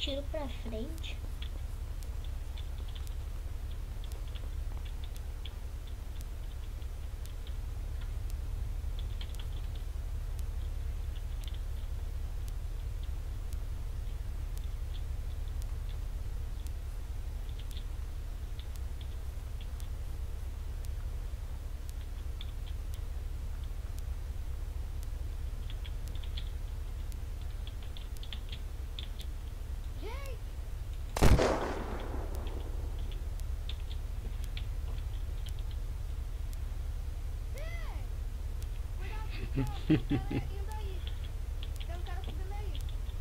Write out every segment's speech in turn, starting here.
tiro pra frente. E daí? Tem um cara subindo aí.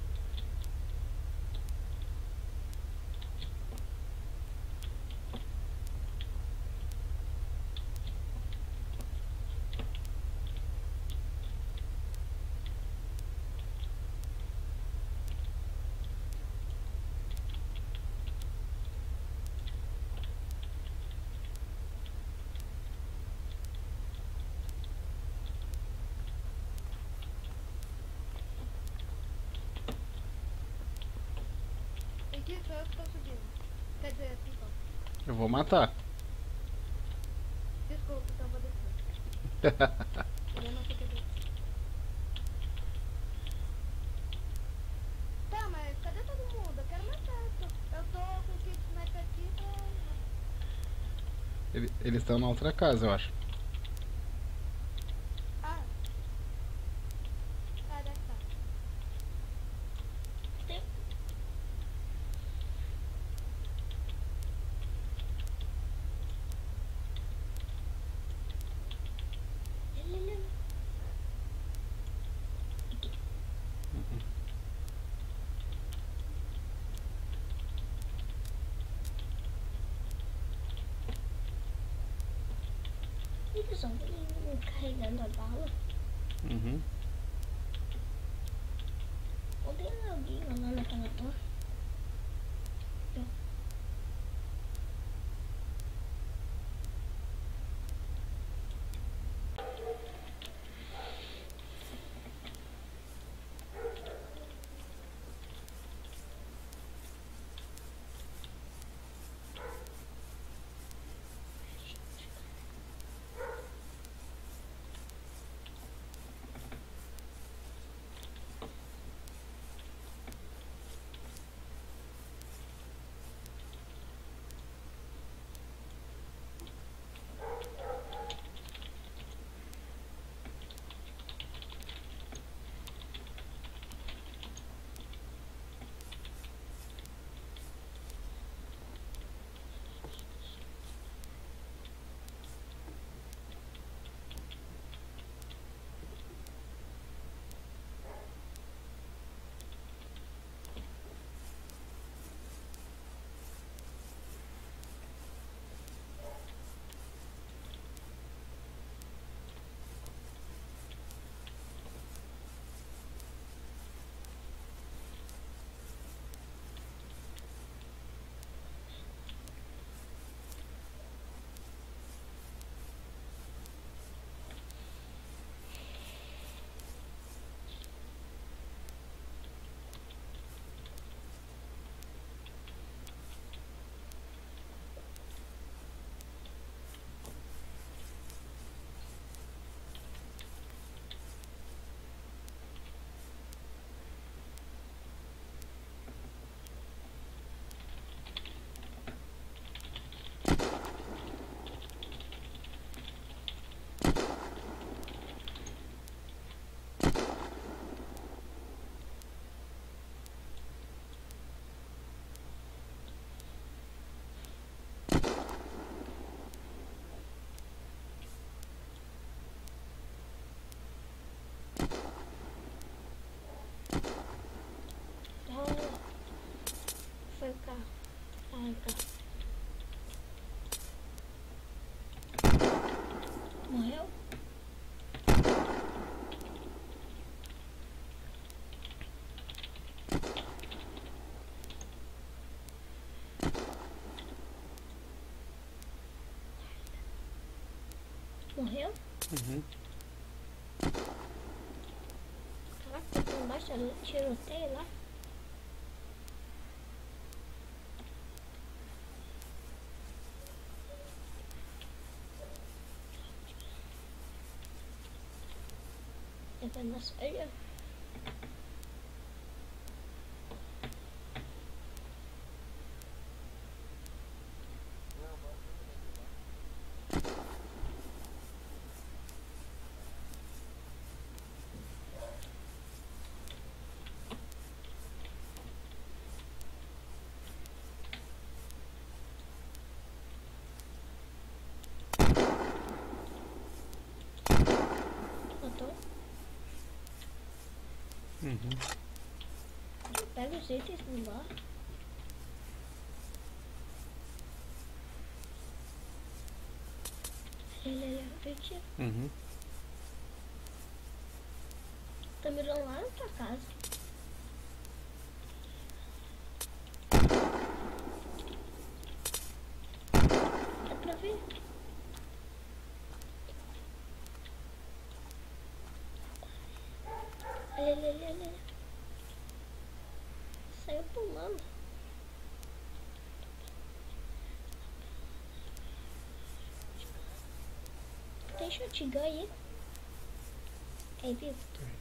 Aqui sou eu que tô subindo. Quer dizer, então. Eu vou matar. Desculpa, então eu vou descer. Eu não sei o que descer. Tá, mas cadê todo mundo? Eu quero matar. Eu tô com o kit sniper aqui, tô... Eles estão na outra casa, eu acho. Ah. Ah, deve estar. Eles estão carregando a bala. Uhum. Ou tem alguém lá naquela torre? Foi o carro. Ai, carro. Morreu? Morreu? Uhum. Caraca, tem embaixo tiroteio lá. vai na soja? Matou? Uhum. Pega os itens no bar. Ele repete. Uhum. Tá mirando lá na tua casa. Dá pra ver? Olha. Saiu pulando. Tem shotgun aí? Aí, viu?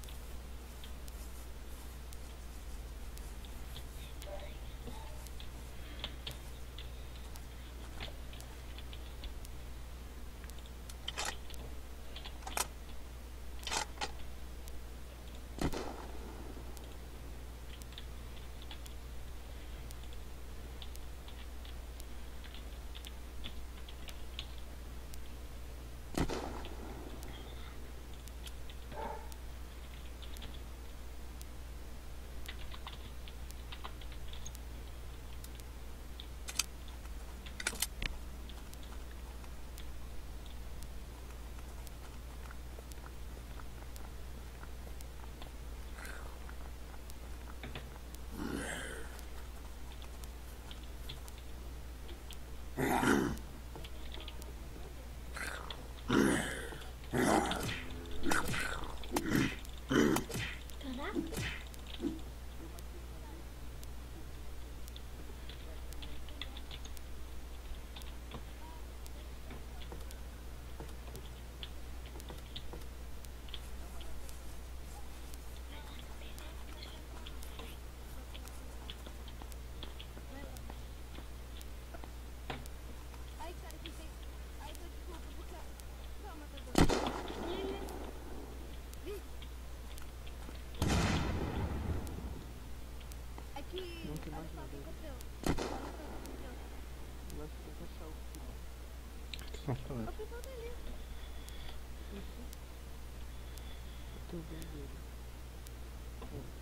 Caraca. Ai, cara, que tem... Ai, tô desculpa, porque... Calma, Tadeu. Vim. É que... Não tem Olha mais só o nada que aí. aconteceu. Olha só o que aconteceu. Eu acho que tem que achar o final. Então, tá O vendo? pessoal tá ali. Eu tô vendo ele.